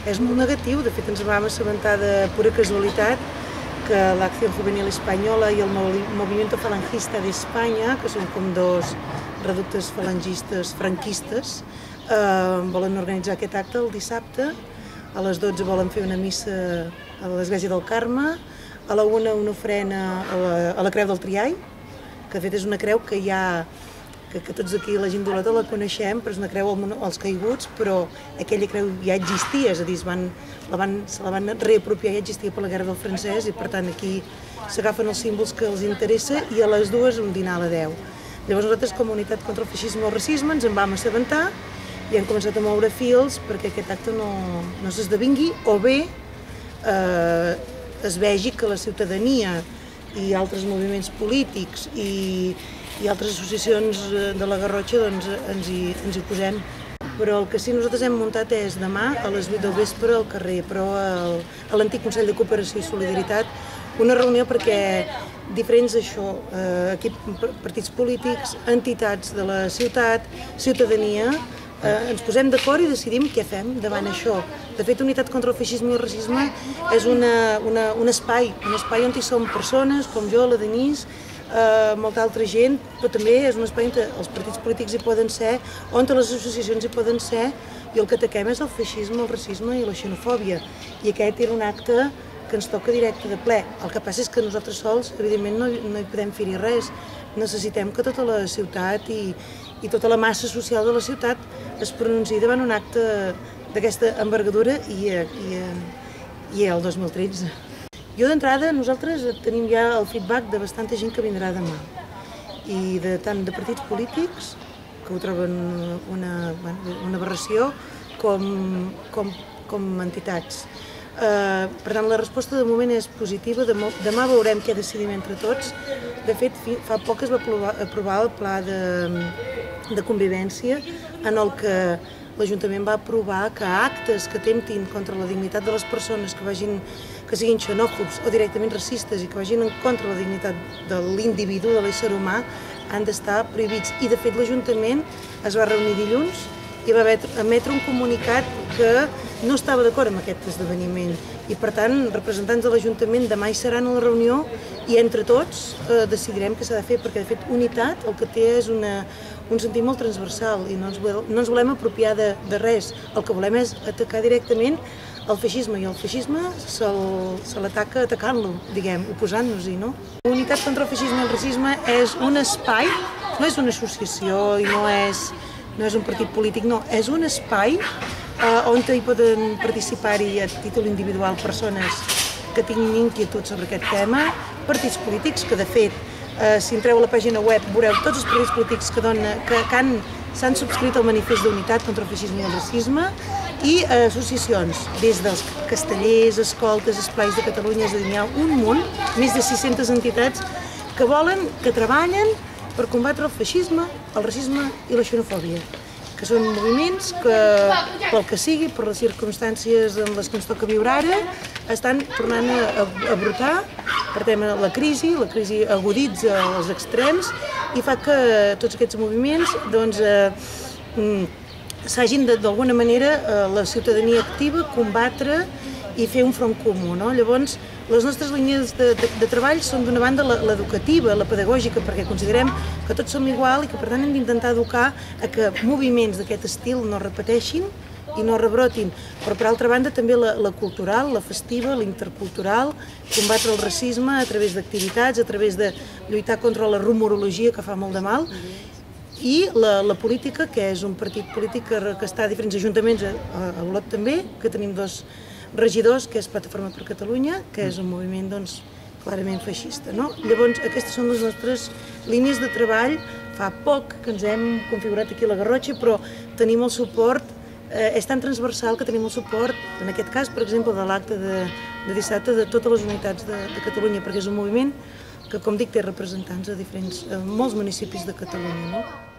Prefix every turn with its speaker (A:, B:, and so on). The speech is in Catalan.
A: és molt negatiu. De fet, ens vam assabentar de pura casualitat que l'Acción Juvenil Espanyola i el Movimiento Falangista d'Espanya, que són com dos reductes falangistes franquistes, volen organitzar aquest acte el dissabte. A les 12 volen fer una missa a l'Església del Carme, a la 1 una ofrena a la Creu del Triall, que de fet és una creu que hi ha, que tots aquí la gent d'Olot la coneixem, però és una creu als caiguts, però aquella creu ja existia, és a dir, se la van reapropiar, ja existia per la Guerra del Francès, i per tant aquí s'agafen els símbols que els interessa, i a les 2 un dinar a la 10. Llavors nosaltres, com a Unitat contra el Feixisme i el Racisme, ens en vam assabentar i hem començat a moure fils perquè aquest acte no s'esdevingui, o bé es vegi que la ciutadania i altres moviments polítics i altres associacions de la Garrotxa ens hi posem. Però el que sí nosaltres hem muntat és demà a les 8 del vespre al carrer, però a l'antic Consell de Cooperació i Solidaritat, una reunió perquè diferents partits polítics, entitats de la ciutat, ciutadania, ens posem d'acord i decidim què fem davant això. De fet, Unitat contra el Feixisme i el Racisme és un espai on hi som persones com jo, la Denise, molta altra gent, però també és un espai on els partits polítics hi poden ser, on les associacions hi poden ser, i el que ataquem és el feixisme, el racisme i la xenofòbia. I aquest era un acte que ens toca directe de ple. El que passa és que nosaltres sols, evidentment, no hi podem fer-hi res. Necessitem que tota la ciutat i tota la massa social de la ciutat es pronunciï davant un acte d'aquesta envergadura i el 2013. Jo d'entrada, nosaltres tenim ja el feedback de bastanta gent que vindrà demà, i tant de partits polítics, que ho troben una aberració, com entitats. Per tant, la resposta de moment és positiva. Demà veurem què decidim entre tots. De fet, fa poc es va aprovar el pla de convivència, en el que l'Ajuntament va aprovar que actes que atemptin contra la dignitat de les persones, que siguin xenòfobs o directament racistes i que vagin en contra la dignitat de l'individu, de l'ésser humà, han d'estar prohibits. I de fet l'Ajuntament es va reunir dilluns i va emetre un comunicat que no estava d'acord amb aquest esdeveniment. I per tant, representants de l'Ajuntament demà hi seran a la reunió i entre tots decidirem què s'ha de fer, perquè de fet Unitat el que té és un sentit molt transversal i no ens volem apropiar de res. El que volem és atacar directament el feixisme, i el feixisme se l'ataca atacant-lo, diguem, oposant-nos-hi, no? Unitat contra el Feixisme i el Racisme és un espai, no és una associació i no és un partit polític, no, és un espai on hi poden participar-hi a títol individual persones que tinguin inquietuds sobre aquest tema, partits polítics que de fet, si entreu a la pàgina web veureu tots els partits polítics que s'han subscrit al manifest d'Unitat contra el Feixisme i el Racisme, i associacions, des dels castellers, escoltes, esplais de Catalunya, és a dir, n'hi ha un munt, més de 600 entitats que treballen per combatre el feixisme, el racisme i la xenofòbia, que són moviments que, pel que sigui, per les circumstàncies en les que ens toca viure ara, estan tornant a brotar. Per tant, la crisi aguditza els extrems i fa que tots aquests moviments s'hagin d'alguna manera la ciutadania activa combatre i fer un front comú. Llavors, les nostres línies de treball són d'una banda l'educativa, la pedagògica, perquè considerem que tots som igual i que per tant hem d'intentar educar a que moviments d'aquest estil no repeteixin i no rebrotin. Però per altra banda també la cultural, la festiva, la intercultural, combatre el racisme a través d'activitats, a través de lluitar contra la rumorologia que fa molt de mal, i la política, que és un partit polític que està a diferents ajuntaments, a Olot també, que tenim 2 regidors, que és Plataforma per Catalunya, que és un moviment clarament feixista. Llavors, aquestes són les nostres línies de treball. Fa poc que ens hem configurat aquí a la Garrotxa, però tenim el suport, és tan transversal que tenim el suport, en aquest cas, per exemple, de l'acte de dissabte, de totes les unitats de Catalunya, perquè és un moviment que, com dic, té representants a molts municipis de Catalunya.